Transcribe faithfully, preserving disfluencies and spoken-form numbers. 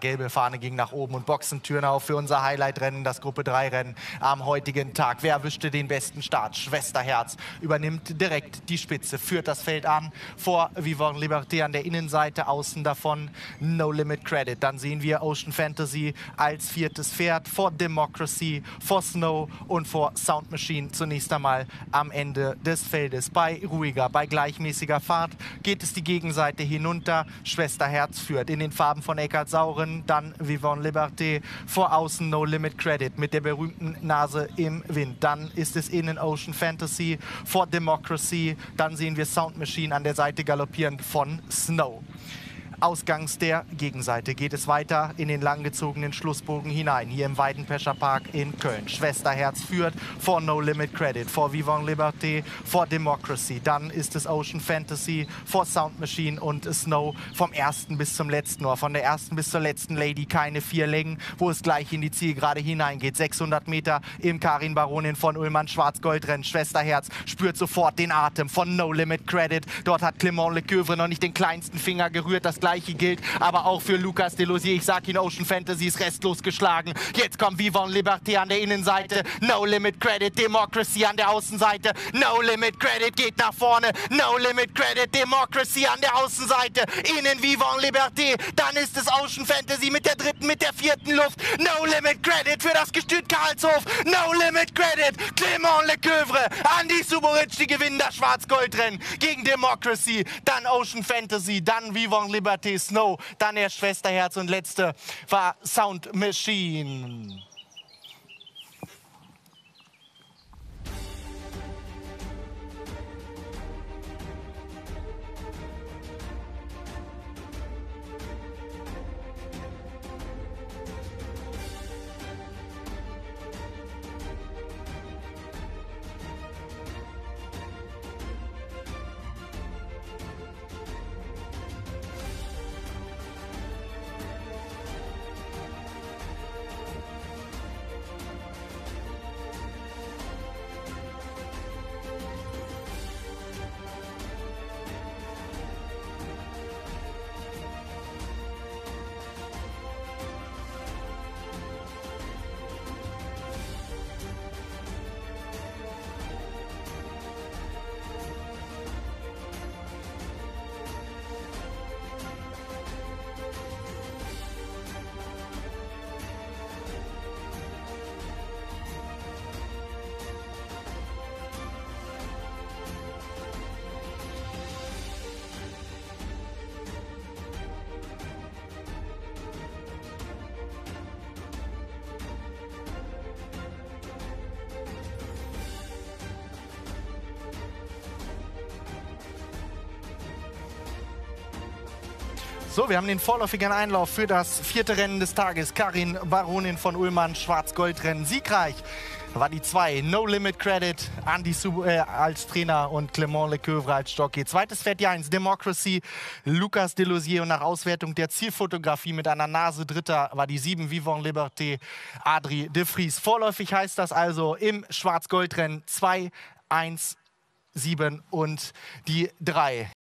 Gelbe Fahne ging nach oben und Boxentüren auf für unser Highlight-Rennen, das Gruppe drei Rennen am heutigen Tag. Wer erwischte den besten Start? Schwesterherz übernimmt direkt die Spitze, führt das Feld an, vor Vivant Liberté an der Innenseite, außen davon No Limit Credit. Dann sehen wir Ocean Fantasy als viertes Pferd, vor Democracy, vor Snow und vor Sound Machine zunächst einmal am Ende des Feldes. Bei ruhiger, bei gleichmäßiger Fahrt geht es die Gegenseite hinunter. Schwesterherz führt in den Farben von Eckhard Sauren, dann Vivant Liberté, vor außen No Limit Credit mit der berühmten Nase im Wind. Dann ist es innen Ocean Fantasy, vor Democracy, dann sehen wir Sound Machine an der Seite galoppierend von Snow. Ausgangs der Gegenseite geht es weiter in den langgezogenen Schlussbogen hinein, hier im Weidenpescher Park in Köln. Schwesterherz führt vor No Limit Credit, vor Vivant Liberté, vor Democracy. Dann ist es Ocean Fantasy, vor Sound Machine und Snow vom ersten bis zum letzten Ohr. Von der ersten bis zur letzten Lady keine vier Längen, wo es gleich in die Zielgerade hineingeht. sechshundert Meter im Karin Baronin von Ullmann Schwarz-Gold-Rennen. Schwesterherz spürt sofort den Atem von No Limit Credit. Dort hat Clément Lecoeuvre noch nicht den kleinsten Finger gerührt. Das gleiche gilt aber auch für Lucas Delosier. Ich sag Ihnen, Ocean Fantasy ist restlos geschlagen. Jetzt kommt Vivant Liberté an der Innenseite. No Limit Credit, Democracy an der Außenseite. No Limit Credit geht nach vorne. No Limit Credit, Democracy an der Außenseite. Innen Vivant Liberté. Dann ist es Ocean Fantasy mit der dritten, mit der vierten Luft. No Limit Credit für das Gestüt Karlshof. No Limit Credit. Clément Lecoeuvre. Andi Suboritsch, die gewinnen das Schwarz-Gold-Rennen gegen Democracy. Dann Ocean Fantasy. Dann Vivant Liberté, Snow. Dann erst Schwesterherz und letzte war Sound Machine. So, wir haben den vorläufigen Einlauf für das vierte Rennen des Tages. Karin Baronin von Ullmann, Schwarz-Gold-Rennen. Siegreich war die zwei. No Limit Credit, Andi Sub äh, als Trainer und Clément Lecoeuvre als Jockey. Zweites Pferd die eins, Democracy, Lucas Delosier. Und nach Auswertung der Zielfotografie mit einer Nase Dritter war die sieben, Vivant Liberté, Adrie de Vries. Vorläufig heißt das also im Schwarz-Gold-Rennen zwei, eins, sieben und die drei.